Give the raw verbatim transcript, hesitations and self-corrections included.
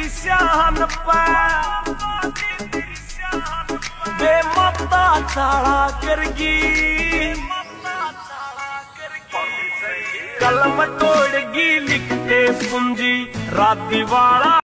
तेरी शान पे बेमता चाड़ा करगी, कलम तोड़गी लिखते पूंजी राती वाला।